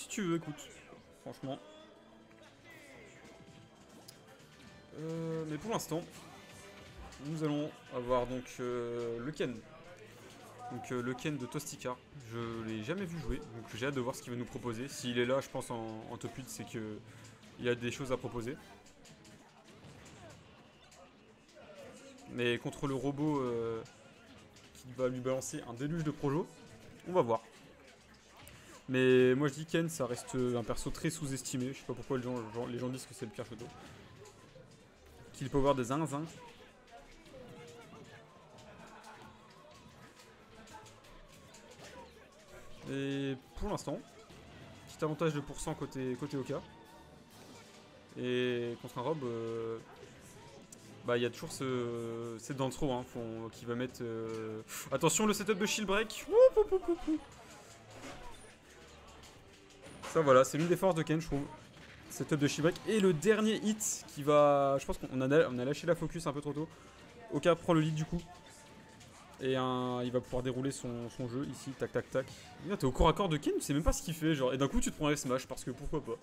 si tu veux, écoute. Franchement. Mais pour l'instant, nous allons avoir donc le Ken. Donc le Ken de Tostika. Je l'ai jamais vu jouer, donc j'ai hâte de voir ce qu'il va nous proposer. S'il est là, je pense en top 8, c'est que il y a des choses à proposer. Mais contre le robot qui va lui balancer un déluge de projo, on va voir. Mais moi je dis Ken, ça reste un perso très sous-estimé. Je sais pas pourquoi les gens disent que c'est le pire Shoto. Kill power de zinzin. Et pour l'instant, petit avantage de pourcent côté Oka. Et contre un Rob, bah il y a toujours cette dance throw hein, qui va mettre... Attention le setup de shield break. Ça voilà, c'est l'une des forces de Ken je trouve. Setup de shield break. Et le dernier hit qui va... Je pense qu'on a lâché la focus un peu trop tôt. Oka prend le lead du coup. Et il va pouvoir dérouler son jeu ici, tac tac tac. T'es au corps à corps de Ken, tu sais même pas ce qu'il fait genre. Et d'un coup tu te prends un smash parce que pourquoi pas.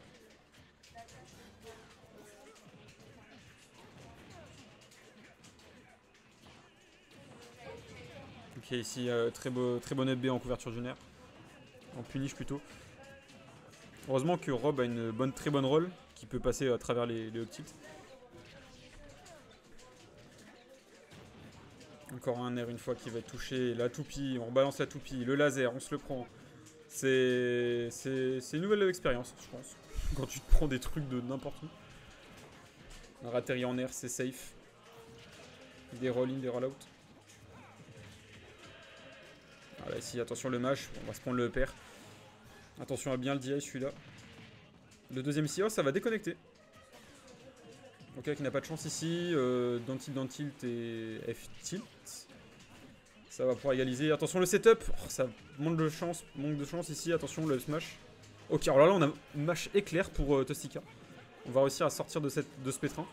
Ok ici très bon FB en couverture du nerf. En punish plutôt. Heureusement que Rob a une très bonne roll qui peut passer à travers les up tilts. Encore un air une fois qu'il va être touché. La toupie, on rebalance la toupie. Le laser, on se le prend. C'est une nouvelle expérience, je pense. Quand tu te prends des trucs de n'importe où. Un ratterri en air, c'est safe. Des roll-in, des roll-out. Voilà, ici, attention le mash. On va se prendre le pair. Attention à bien le DI, celui-là. Le deuxième ici, oh, ça va déconnecter. Ok, qui n'a pas de chance ici. Down tilt et F tilt. Ça va pouvoir égaliser. Attention le setup. Oh, ça manque de chance ici. Attention le smash. Ok, alors là on a une mash éclair pour Tostika. On va réussir à sortir de ce pétrin.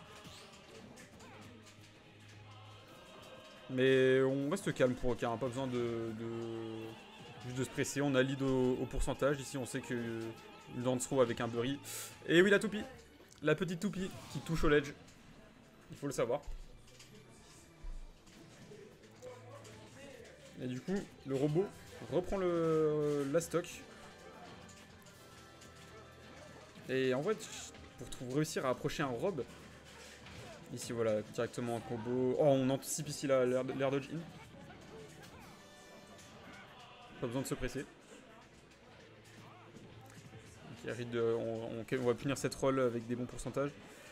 Mais on reste calme pour Oka. Hein. Pas besoin juste de se presser. On a lead au pourcentage. Ici on sait que le dance throw avec un Bury. Et oui la toupie. La petite toupie qui touche au ledge. Il faut le savoir. Et du coup, le robot reprend la stock. Et en fait, pour réussir à approcher un Rob, ici voilà, directement en combo. Oh, on anticipe ici l'air dodge in. Pas besoin de se presser. On va punir cette roll avec des bons pourcentages.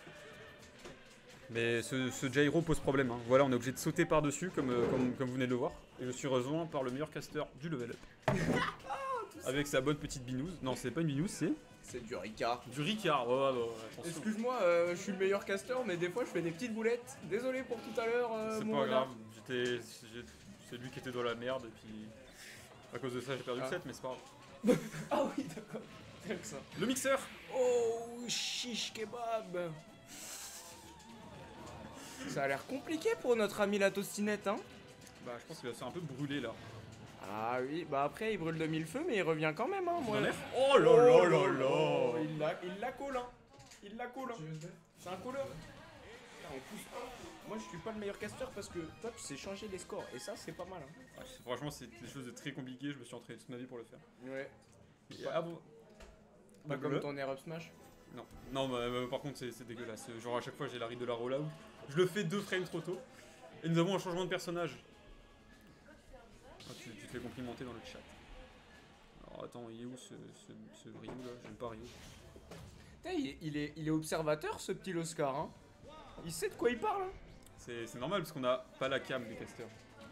Mais ce gyro pose problème. Hein. Voilà, on est obligé de sauter par-dessus, comme vous venez de le voir. Et je suis rejoint par le meilleur caster du level up. Avec sa bonne petite binouse. Non, c'est pas une binouse, c'est... C'est du Ricard. Du Ricard, ouais, Excuse-moi, je suis le meilleur caster, mais des fois je fais des petites boulettes. Désolé pour tout à l'heure. C'est pas grave, c'est lui qui était dans la merde, et puis... À cause de ça, j'ai perdu le set, mais c'est pas grave. Ah oui, d'accord. Que ça. Le mixeur. Oh, shish kebab. Ça a l'air compliqué pour notre ami la tostinette, hein. Bah, je pense qu'il va se faire un peu brûler, là. Ah oui, bah après il brûle de mille feux, mais il revient quand même, hein. Moi. Oh là là là là. Il la colle, hein. Il la colle, hein. C'est un colleur. On pousse pas. Moi je suis pas le meilleur caster parce que toi tu sais changer les scores, et ça c'est pas mal, hein. Ah, franchement, c'est des choses de très compliquées, je me suis entraîné toute ma vie pour le faire. Ouais. Ah bon. Pas comme ton air up smash. Non, non, mais par contre c'est dégueulasse. Genre à chaque fois j'ai la ride de la rollout. Je le fais 2 frames trop tôt. Et nous avons un changement de personnage. Ah, tu te fais complimenter dans le chat. Alors attends, il est où ce Ryu là? J'aime pas Ryu. Putain, il est observateur ce petit Loscar, hein. Il sait de quoi il parle, hein. C'est normal parce qu'on a pas la cam des casters.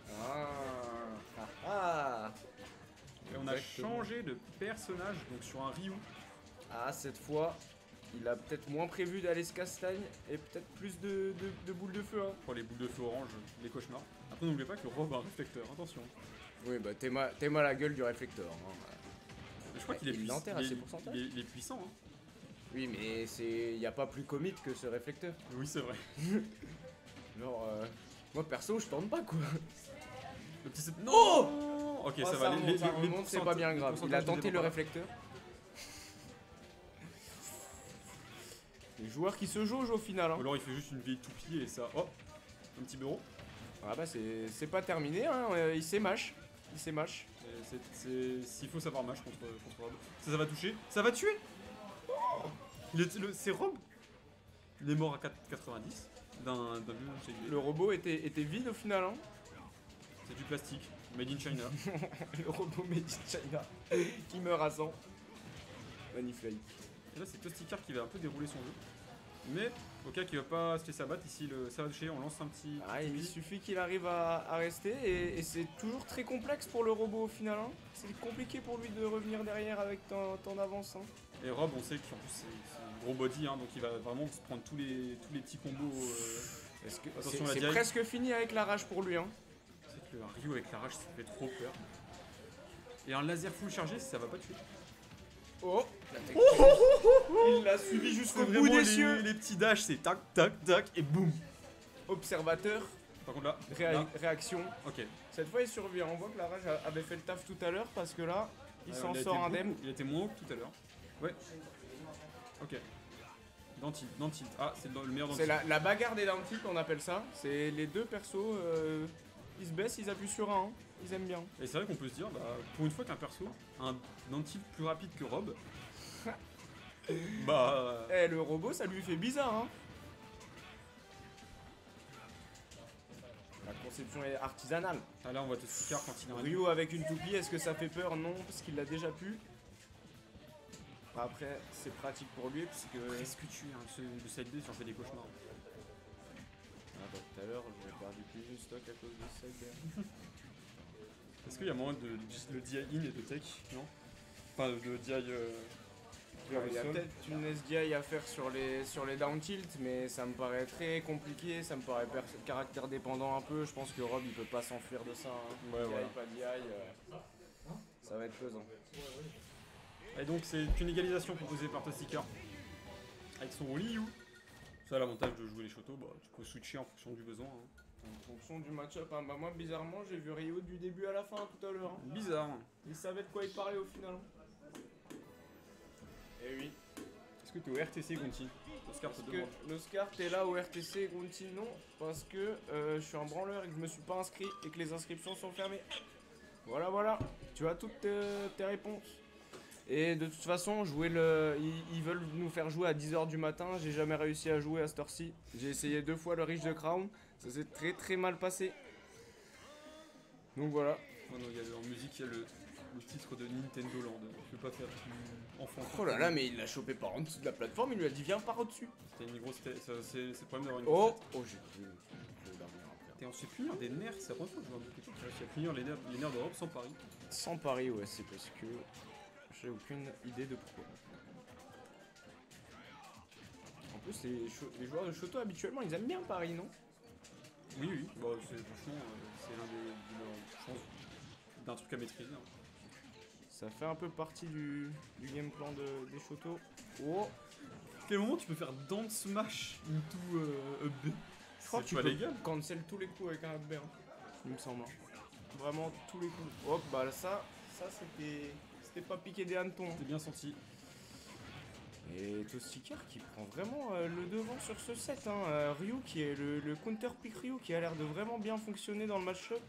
Ah. Et on a changé de personnage donc sur un Ryu. Ah, cette fois, il a peut-être moins prévu d'aller se castagne et peut-être plus de boules de feu, hein. Pour les boules de feu orange, les cauchemars. Après n'oubliez pas que le Rob a un réflecteur, attention. Oui, bah t'es mal la gueule du réflecteur, hein. Je crois qu'il est puissant. Il est puissant, hein. Oui, mais y a pas plus commit que ce réflecteur. Oui, c'est vrai. Genre, moi perso, je tente pas, quoi. Le petit... Non. Ok, ça va. C'est pas bien grave. Il a tenté le réflecteur. Les joueurs qui se jaugent au final. Ou Hein. alors il fait juste une vieille toupie et ça. Oh, un petit bureau. Ah bah c'est pas terminé, hein. Il s'émâche. Il s'émâche. S'il faut savoir match contre Rob. Ça va toucher. Ça va tuer. C'est Rob. Il est mort à 90 d'un but. Le robot était vide au final. Hein. C'est du plastique. Made in China. Le robot Made in China qui meurt à 100. Magnifique. Et là c'est Toastikar qui va un peu dérouler son jeu. Mais au cas qu'il va pas se laisser abattre, ici ça va toucher, on lance un petit... Ah, il suffit qu'il arrive à rester et c'est toujours très complexe pour le robot au final. Hein. C'est compliqué pour lui de revenir derrière avec ton avance. Hein. Et Rob, on sait qu'en plus c'est un gros body, hein, donc il va vraiment se prendre tous les petits combos. C'est presque fini avec la rage pour lui. Hein. C'est que un Ryu avec la rage, ça fait trop peur. Et un laser full chargé, ça va pas tuer. Oh, il l'a suivi jusqu'au bout des cieux. Les petits dashs, c'est tac, tac, tac, et boum. Observateur. Par contre là, réaction. Ok. Cette fois il survit. On voit que la rage avait fait le taf tout à l'heure parce que là, il s'en sort indemne. Il était moins haut que tout à l'heure. Ouais. Ok. Dans tilt. Ah, c'est le meilleur dans tilt. C'est la bagarre des down tilt, on appelle ça. C'est les deux persos, ils se baissent, ils appuient sur un. Hein. Ils aiment bien. Et c'est vrai qu'on peut se dire, bah, pour une fois qu'un perso a un down tilt plus rapide que Rob, bah... le robot, ça lui fait bizarre, hein. La conception est artisanale. Ah là, on voit Toastikar quand il est en Ryu avec une toupie, est-ce que ça fait peur? Non, parce qu'il l'a déjà pu. Après, c'est pratique pour lui, parce que... Qu'est-ce que tu es, le side B, j'en fais des cauchemars. Ah bah, tout à l'heure, j'ai perdu plus de stock à cause de side B. Est-ce qu'il y a moyen de le DI in et de tech? Non. Enfin, de DI... il y a peut-être une SDI à faire sur les down tilt, mais ça me paraît très compliqué, ça me paraît caractère dépendant un peu. Je pense que Rob il peut pas s'enfuir de ça. Hein. Ouais, DI, voilà. pas DI, ça va être pesant. Et donc c'est une égalisation proposée par Toastikar avec son Ryu. Ça l'avantage de jouer les Shoto, bah, tu peux switcher en fonction du besoin. Hein. En fonction du match-up, hein. Bah moi bizarrement j'ai vu Ryu du début à la fin tout à l'heure. Hein. Bizarre. Il savait de quoi il parlait au final. Eh oui. Est-ce que t'es au RTC Grunty? L'Oscar t'es là au RTC Grunty? Non, parce que je suis un branleur et que je me suis pas inscrit et que les inscriptions sont fermées. Voilà, tu as toutes tes réponses. Et de toute façon, ils veulent nous faire jouer à 10h du matin, j'ai jamais réussi à jouer à cette heure-ci. J'ai essayé 2 fois le Reach the Crown, ça s'est très très mal passé. Donc voilà. Oh non, en musique, il y a le titre de Nintendo Land. Je peux pas faire plus enfant. Oh là là, mais il l'a chopé par en dessous de la plateforme, il lui a dit viens par au-dessus. C'était une grosse tête, c'est le problème d'avoir une grosse tête. Oh, j'ai pu Et on se fait punir des nerfs, c'est la première fois que je vois un Pokémon qui réussit à punir les nerfs d'Europe sans pari. Sans pari, ouais, c'est parce que j'ai aucune idée de pourquoi. En plus, les joueurs de Shoto habituellement ils aiment bien Paris, non? Oui, bah, franchement, c'est l'un de leurs chances d'un truc à maîtriser. Hein. Ça fait un peu partie du game plan des Shoto. Oh! À quel moment tu peux faire down smash into up B? Je crois que tu peux cancel tous les coups avec un up B, hein, il me semble. Vraiment tous les coups. Hop, bah ça c'était pas piqué des hannetons. C'était bien senti. Et Toastikar qui prend vraiment le devant sur ce set. Hein. Ryu qui est le counter pick Ryu qui a l'air de vraiment bien fonctionner dans le match-up.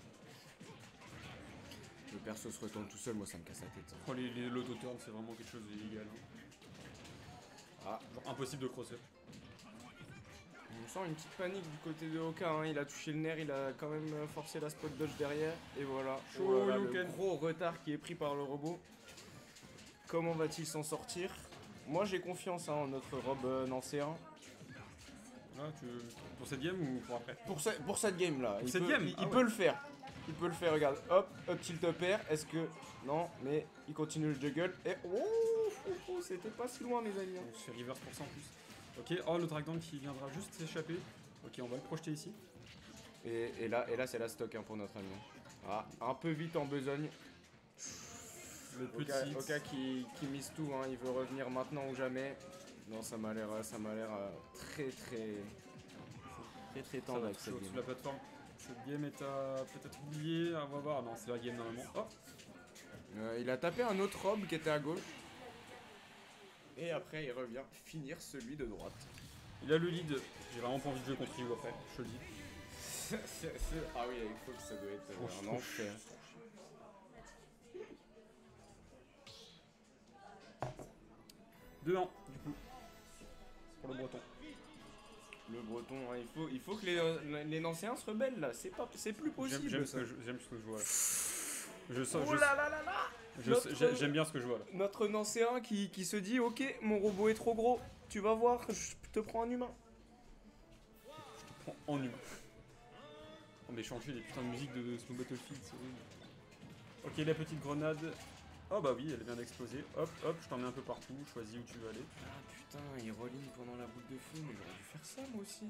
Le perso se retourne tout seul, moi ça me casse la tête. Oh, l'auto-turn c'est vraiment quelque chose d'illégal. Hein. Ah, genre impossible de crosser. On sent une petite panique du côté de Oka, hein. Il a touché le nerf, il a quand même forcé la spot dodge derrière. Et voilà, le gros retard qui est pris par le robot. Comment va-t-il s'en sortir? Moi j'ai confiance en notre Rob nancéen. Ah, pour cette game ou pour après? Pour cette game là. Il peut le faire. Il peut le faire, regarde. Hop, up tilt up air. Est-ce que... Non, mais il continue le juggle. Et... Oh, c'était pas si loin mes amis. On se fait reverse pour ça en plus. Ok, oh le Dragdown qui viendra juste s'échapper. Ok, on va le projeter ici. Et là c'est la stock hein, pour notre ami. Ah, un peu vite en besogne. Le petit Oka qui mise tout, hein, il veut revenir maintenant ou jamais. Non, ça m'a l'air très tendre avec cette game. Sur la plateforme. Cette game est à peut-être oublié, on va voir. Non, c'est la game normalement. Oh. Il a tapé un autre robe qui était à gauche. Et après il revient finir celui de droite. Il a le lead. J'ai vraiment pas envie de jouer contre Ryu après, je te le dis. Ah oui, avec Fox, ça doit être un enfer. Deux 1 du coup. Pour le breton. Le breton, hein, il faut que les Nancéens se rebellent là, c'est plus possible. J'aime ce que je vois là. Oh là là là là. J'aime bien ce que je vois là. Notre Nancéen qui se dit ok, mon robot est trop gros, tu vas voir, je te prends un humain. Je te prends en humain. On va changer les putains de musique de Snow Battlefield, c'est horrible. Ok, la petite grenade. Oh bah oui, elle vient d'exploser. Hop, hop, je t'en mets un peu partout, choisis où tu veux aller. Ah putain, il religne pendant la boule de feu, mais j'aurais dû faire ça moi aussi.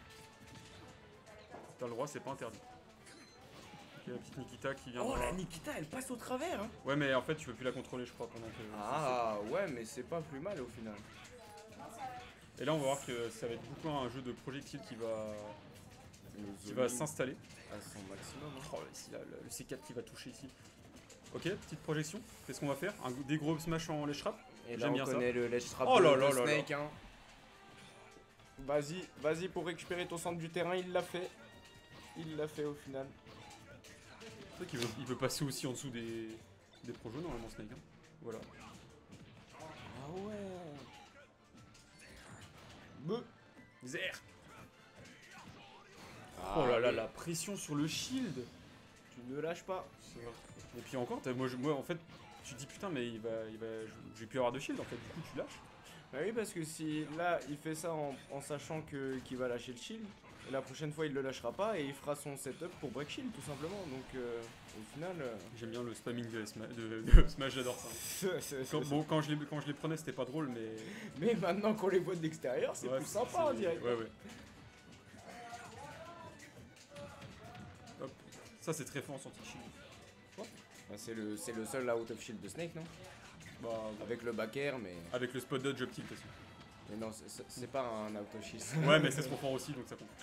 T'as le droit, c'est pas interdit. Ok, la petite Nikita qui vient. Oh la Nikita, elle passe au travers hein. Ouais, mais en fait, tu peux plus la contrôler, je crois, pendant que. Ah ouais, mais c'est pas plus mal au final. Et là, on va voir que ça va être beaucoup un jeu de projectiles qui va s'installer. À son maximum. Hein. Oh, ici, là, le C4 qui va toucher ici. Ok, petite projection. Qu'est-ce qu'on va faire? Des gros smash en ledge trap. Et là, on connaît le ledge trap de Snake. Hein. Vas-y pour récupérer ton centre du terrain, il l'a fait. Il l'a fait au final. C'est vrai qu'il veut passer aussi en dessous des projets normalement Snake. Hein. Voilà. Ah ouais. Zer. Ah, oh là là, la pression sur le shield. Tu ne lâches pas. Et puis encore, moi en fait, tu te dis putain, mais je vais plus avoir de shield en fait, du coup tu lâches. Bah oui, parce que si là il fait ça en sachant qu'il va lâcher le shield, et la prochaine fois il le lâchera pas et il fera son setup pour break shield tout simplement. Donc au final. J'aime bien le spamming de Smash, j'adore ça. Quand je les prenais, c'était pas drôle, mais. Mais maintenant qu'on les voit de l'extérieur, c'est plus sympa en direct. Ouais, ouais. Hop. Ça, c'est très fort en anti-shield. Bah, c'est le seul out of shield de Snake, non? Bah, avec le back air, mais. Avec le spot dodge up tilt aussi. Mais non, c'est pas un out of shield. Ouais, mais c'est ce qu'on fait aussi, donc ça compte.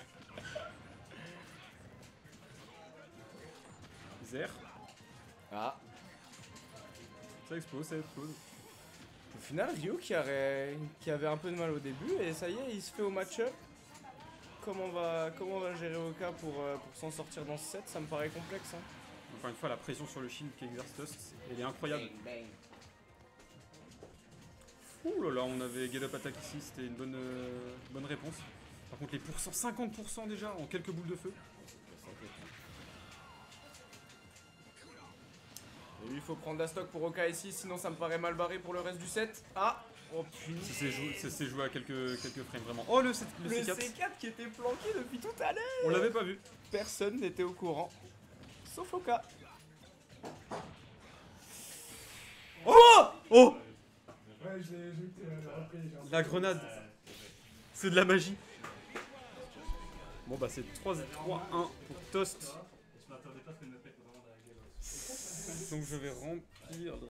Zer. Ah. Ça explose, ça explose. Au final, Ryu qui avait un peu de mal au début, et ça y est, il se fait au match-up. Comment on va gérer Oka pour s'en sortir dans ce set? Ça me paraît complexe. Hein. Encore une fois, la pression sur le shield qu'exerce Tusk, elle est incroyable. Bang, bang. Ouh là là, on avait get up attack ici, c'était une bonne réponse. Par contre, les pourcents, 50% déjà en quelques boules de feu. Et lui, il faut prendre la stock pour Oka ici, sinon ça me paraît mal barré pour le reste du set. Ah! Oh putain! Ça s'est joué à quelques frames vraiment. Oh le C4. C4 qui était planqué depuis tout à l'heure! On l'avait pas vu. Personne n'était au courant. Sauf Oka. Oh! Oh! Ouais, je l'ai repris. La grenade. C'est de la magie. Bon bah c'est 3-1 pour Toast. Donc je vais remplir